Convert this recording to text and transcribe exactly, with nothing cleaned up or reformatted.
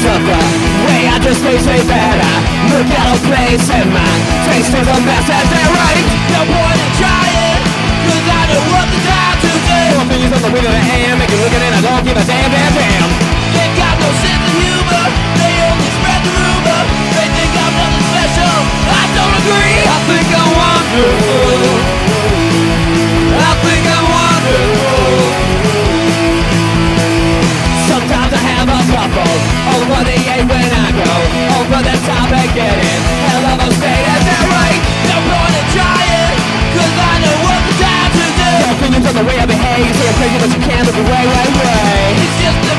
of the way I just face way better. Look at all place and my taste is a mess as they're right. No point in trying, cause I know what the time to do. Four fingers on the wheel of the hand, make you looking and I don't give a damn, damn, damn. They got no sense of humor, they only spread the rumor. They think I'm nothing special, I don't agree. I think I'm wonderful, I think I'm wonderful. Sometimes I have a couple over the eight when I go over the top and get in hell of a state as they're right. No point in trying, cause I know what the time to do. No opinions on the way I behave, say I'm crazy but you can't look away, way, way. It's just a